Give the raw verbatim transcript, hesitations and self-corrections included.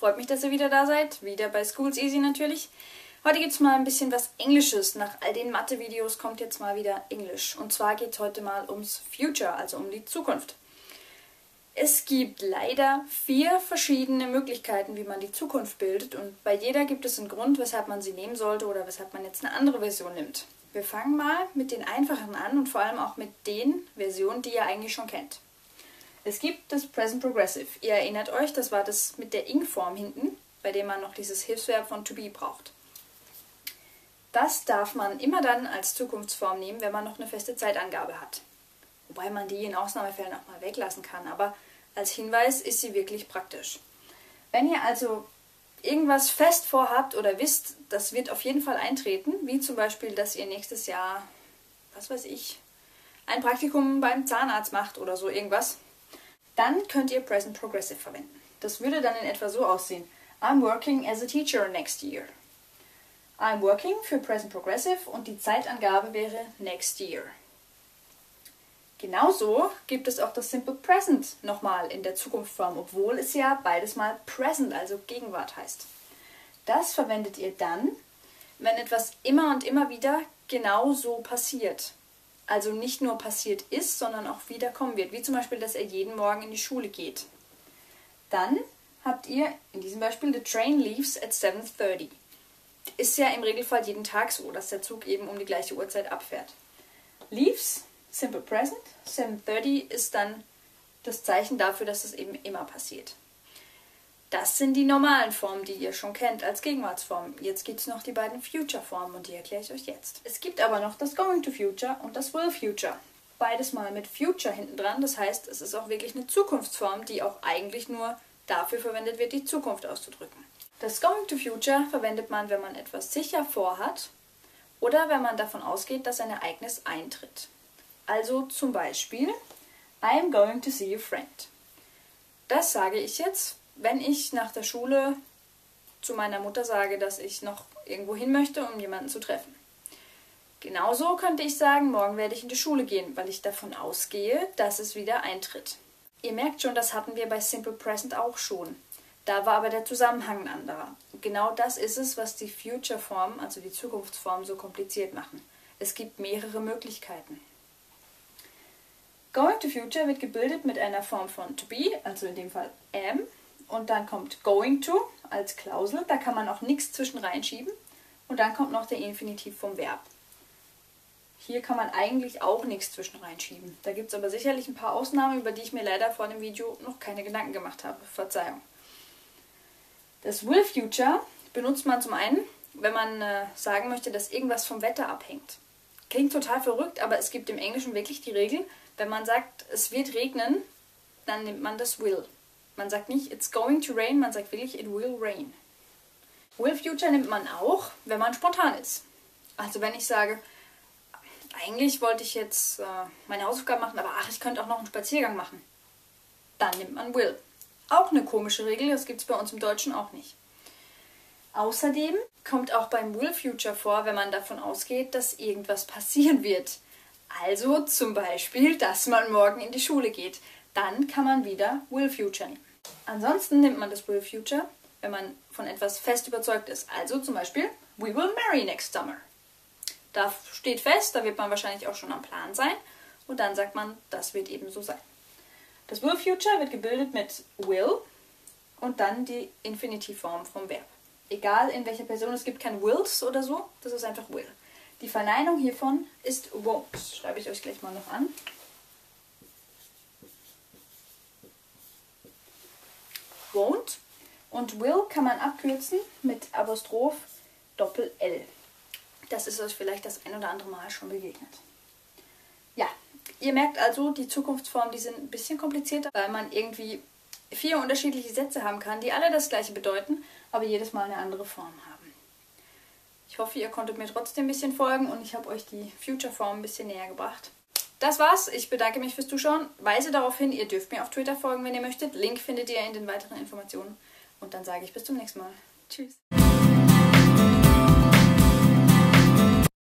freut mich, dass ihr wieder da seid. Wieder bei School's Easy natürlich. Heute gibt es mal ein bisschen was Englisches. Nach all den Mathe-Videos kommt jetzt mal wieder Englisch. Und zwar geht es heute mal ums Future, also um die Zukunft. Es gibt leider vier verschiedene Möglichkeiten, wie man die Zukunft bildet. Und bei jeder gibt es einen Grund, weshalb man sie nehmen sollte oder weshalb man jetzt eine andere Version nimmt. Wir fangen mal mit den einfachen an und vor allem auch mit den Versionen, die ihr eigentlich schon kennt. Es gibt das Present Progressive. Ihr erinnert euch, das war das mit der ing-Form hinten, bei dem man noch dieses Hilfsverb von to be braucht. Das darf man immer dann als Zukunftsform nehmen, wenn man noch eine feste Zeitangabe hat. Wobei man die in Ausnahmefällen auch mal weglassen kann, aber als Hinweis ist sie wirklich praktisch. Wenn ihr also irgendwas fest vorhabt oder wisst, das wird auf jeden Fall eintreten, wie zum Beispiel, dass ihr nächstes Jahr, was weiß ich, ein Praktikum beim Zahnarzt macht oder so irgendwas, dann könnt ihr Present Progressive verwenden. Das würde dann in etwa so aussehen. I'm working as a teacher next year. I'm working für Present Progressive und die Zeitangabe wäre next year. Genauso gibt es auch das Simple Present nochmal in der Zukunftsform, obwohl es ja beides mal Present, also Gegenwart heißt. Das verwendet ihr dann, wenn etwas immer und immer wieder genau so passiert. Also nicht nur passiert ist, sondern auch wieder kommen wird. Wie zum Beispiel, dass er jeden Morgen in die Schule geht. Dann habt ihr in diesem Beispiel, the train leaves at seven thirty. Ist ja im Regelfall jeden Tag so, dass der Zug eben um die gleiche Uhrzeit abfährt. Leaves, simple present, seven thirty ist dann das Zeichen dafür, dass es eben immer passiert. Das sind die normalen Formen, die ihr schon kennt als Gegenwartsformen. Jetzt gibt es noch die beiden Future-Formen und die erkläre ich euch jetzt. Es gibt aber noch das Going to Future und das Will Future. Beides mal mit Future hinten dran, das heißt, es ist auch wirklich eine Zukunftsform, die auch eigentlich nur dafür verwendet wird, die Zukunft auszudrücken. Das Going to Future verwendet man, wenn man etwas sicher vorhat oder wenn man davon ausgeht, dass ein Ereignis eintritt. Also zum Beispiel, I am going to see a friend. Das sage ich jetzt, wenn ich nach der Schule zu meiner Mutter sage, dass ich noch irgendwo hin möchte, um jemanden zu treffen. Genauso könnte ich sagen, morgen werde ich in die Schule gehen, weil ich davon ausgehe, dass es wieder eintritt. Ihr merkt schon, das hatten wir bei Simple Present auch schon. Da war aber der Zusammenhang ein anderer. Und genau das ist es, was die Future-Form, also die Zukunftsform, so kompliziert machen. Es gibt mehrere Möglichkeiten. Going to Future wird gebildet mit einer Form von to be, also in dem Fall am. Und dann kommt going to als Klausel, da kann man auch nichts zwischen reinschieben. Und dann kommt noch der Infinitiv vom Verb. Hier kann man eigentlich auch nichts zwischen reinschieben. Da gibt es aber sicherlich ein paar Ausnahmen, über die ich mir leider vor dem Video noch keine Gedanken gemacht habe. Verzeihung. Das Will Future benutzt man zum einen, wenn man äh, sagen möchte, dass irgendwas vom Wetter abhängt. Klingt total verrückt, aber es gibt im Englischen wirklich die Regel, wenn man sagt, es wird regnen, dann nimmt man das will. Man sagt nicht, it's going to rain, man sagt wirklich, it will rain. Will Future nimmt man auch, wenn man spontan ist. Also wenn ich sage, eigentlich wollte ich jetzt äh, meine Hausaufgaben machen, aber ach, ich könnte auch noch einen Spaziergang machen. Dann nimmt man will. Auch eine komische Regel, das gibt es bei uns im Deutschen auch nicht. Außerdem kommt auch beim Will Future vor, wenn man davon ausgeht, dass irgendwas passieren wird. Also zum Beispiel, dass man morgen in die Schule geht. Dann kann man wieder Will Future nehmen. Ansonsten nimmt man das Will Future, wenn man von etwas fest überzeugt ist. Also zum Beispiel, we will marry next summer. Da steht fest, da wird man wahrscheinlich auch schon am Plan sein. Und dann sagt man, das wird eben so sein. Das Will Future wird gebildet mit will und dann die Infinitivform vom Verb. Egal in welcher Person, es gibt kein wills oder so, das ist einfach will. Die Verneinung hiervon ist won't. Das schreibe ich euch gleich mal noch an. Won't und will kann man abkürzen mit Apostroph Doppel-L. Das ist euch vielleicht das ein oder andere Mal schon begegnet. Ja, ihr merkt also, die Zukunftsformen, die sind ein bisschen komplizierter, weil man irgendwie vier unterschiedliche Sätze haben kann, die alle das gleiche bedeuten, aber jedes Mal eine andere Form haben. Ich hoffe, ihr konntet mir trotzdem ein bisschen folgen und ich habe euch die Future-Form ein bisschen näher gebracht. Das war's. Ich bedanke mich fürs Zuschauen. Weise darauf hin, ihr dürft mir auf Twitter folgen, wenn ihr möchtet. Link findet ihr in den weiteren Informationen. Und dann sage ich bis zum nächsten Mal. Tschüss.